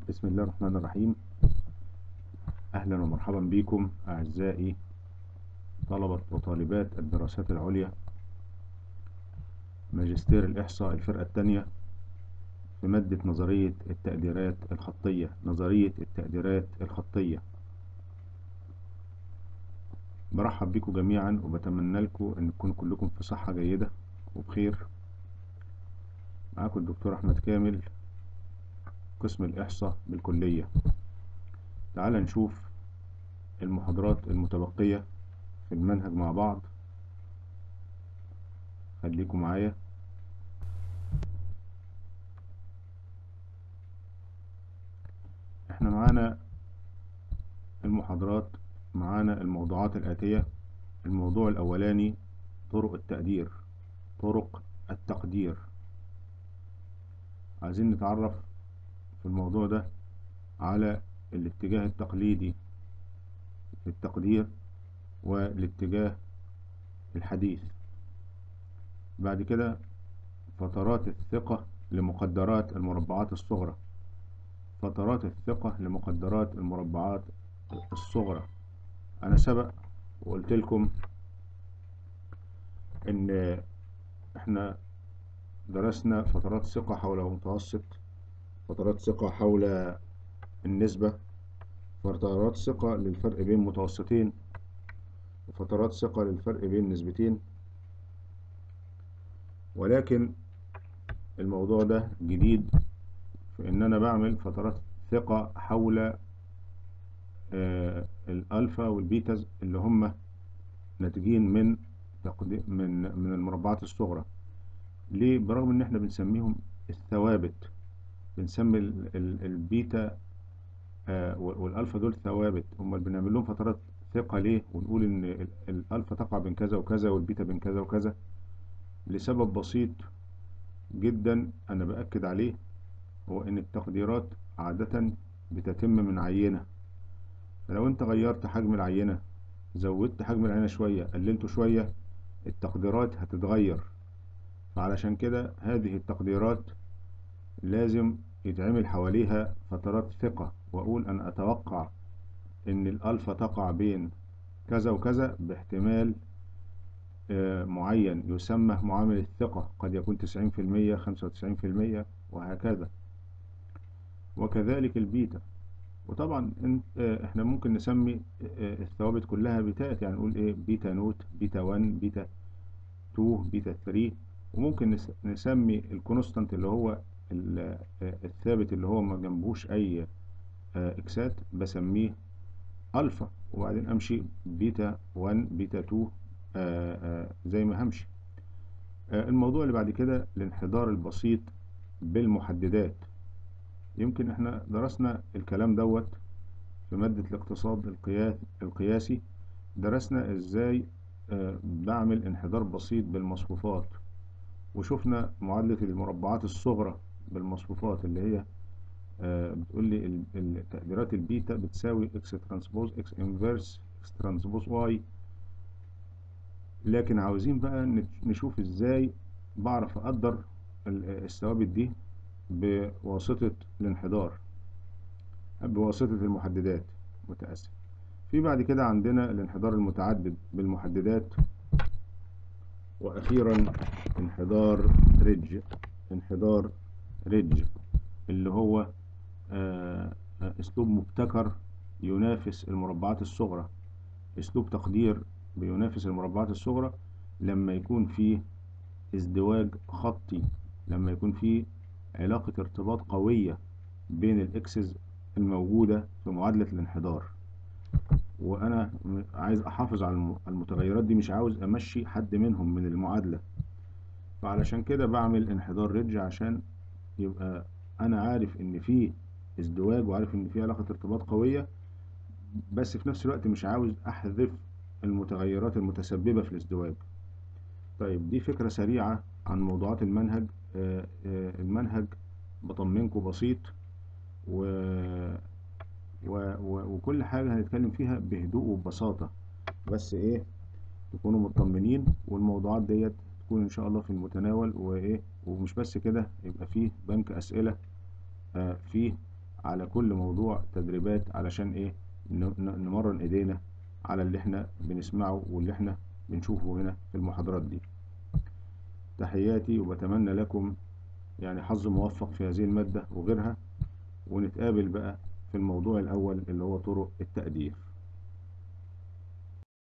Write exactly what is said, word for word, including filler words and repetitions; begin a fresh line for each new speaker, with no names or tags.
بسم الله الرحمن الرحيم. أهلا ومرحبا بكم أعزائي طلبة وطالبات الدراسات العليا، ماجستير الإحصاء الفرقة الثانية في مادة نظرية التقديرات الخطية. نظرية التقديرات الخطية برحب بكم جميعا وبتمنى لكم أن تكونوا كلكم في صحة جيدة وبخير. معاكم الدكتور أحمد كامل، قسم الإحصاء بالكلية. تعال نشوف المحاضرات المتبقية في المنهج مع بعض. خليكم معايا. احنا معانا المحاضرات، معانا الموضوعات الآتية. الموضوع الأولاني طرق التقدير، طرق التقدير. عايزين نتعرف في الموضوع ده على الاتجاه التقليدي في التقدير والاتجاه الحديث. بعد كده فترات الثقة لمقدرات المربعات الصغرى. فترات الثقة لمقدرات المربعات الصغرى. أنا سبق وقلت لكم إن إحنا درسنا فترات ثقة حول متوسط، فترات ثقة حول النسبة، فترات ثقة للفرق بين متوسطين، وفترات ثقة للفرق بين نسبتين. ولكن الموضوع ده جديد في ان انا بعمل فترات ثقة حول آه الالفا والبيتا اللي هم ناتجين من من من المربعات الصغرى. ليه؟ برغم ان احنا بنسميهم الثوابت، بنسمي ال ال البيتا آه والالفا دول ثوابت. امال بنعمل لهم فترات ثقة ليه ونقول ان الالفا تقع بين كذا وكذا والبيتا بين كذا وكذا؟ لسبب بسيط جدا انا باكد عليه، هو ان التقديرات عادة بتتم من عينة. فلو انت غيرت حجم العينة، زودت حجم العينة شوية، قللته شوية، التقديرات هتتغير. فعلشان كده هذه التقديرات لازم يتعمل حواليها فترات ثقة، واقول انا اتوقع ان الالفا تقع بين كذا وكذا باحتمال معين يسمى معامل الثقة، قد يكون تسعين في المية، خمسة وتسعين في المية، وهكذا. وكذلك البيتا. وطبعا احنا ممكن نسمي الثوابت كلها بيتات، يعني نقول ايه بيتا نوت، بيتا واحد، بيتا اتنين، بيتا تلاتة. وممكن نسمي الكونستانت اللي هو الثابت اللي هو ما جنبوش اي اكسات بسميه الفا، وبعدين امشي بيتا واحد، بيتا اتنين، زي ما همشي. الموضوع اللي بعد كده الانحدار البسيط بالمحددات. يمكن احنا درسنا الكلام دوت في مادة الاقتصاد القياس القياسي. درسنا ازاي بعمل انحدار بسيط بالمصفوفات، وشفنا معادلة المربعات الصغرى بالمصفوفات اللي هي بتقول لي التقديرات البيتا بتساوي اكس ترانسبوز اكس انفيرس اكس ترانسبوز واي. لكن عاوزين بقى نشوف ازاي بعرف اقدر الثوابت دي بواسطة الانحدار، بواسطة المحددات. متأسف. في بعد كده عندنا الانحدار المتعدد بالمحددات، واخيرا انحدار ريدج. انحدار ريدج اللي هو اسلوب مبتكر ينافس المربعات الصغرى، اسلوب تقدير بينافس المربعات الصغرى لما يكون فيه ازدواج خطي، لما يكون فيه علاقة ارتباط قوية بين الاكسز الموجودة في معادلة الانحدار. وانا عايز احافظ على المتغيرات دي، مش عاوز امشي حد منهم من المعادلة. فعلشان كده بعمل انحدار ريدج عشان يبقى انا عارف ان فيه ازدواج وعارف ان فيه علاقة ارتباط قوية، بس في نفس الوقت مش عاوز احذف المتغيرات المتسببة في الازدواج. طيب دي فكرة سريعة عن موضوعات المنهج. المنهج بطمنكم بسيط، و... و... و... وكل حاجة هنتكلم فيها بهدوء وببساطة، بس ايه تكونوا مطمنين، والموضوعات ديت تكون ان شاء الله في المتناول. وايه ومش بس كده، يبقى فيه بنك اسئلة آه فيه على كل موضوع تدريبات، علشان ايه؟ نمرن ايدينا على اللي احنا بنسمعه واللي احنا بنشوفه هنا في المحاضرات دي. تحياتي، وبتمنى لكم يعني حظ موفق في هذه المادة وغيرها، ونتقابل بقى في الموضوع الأول اللي هو طرق التقدير.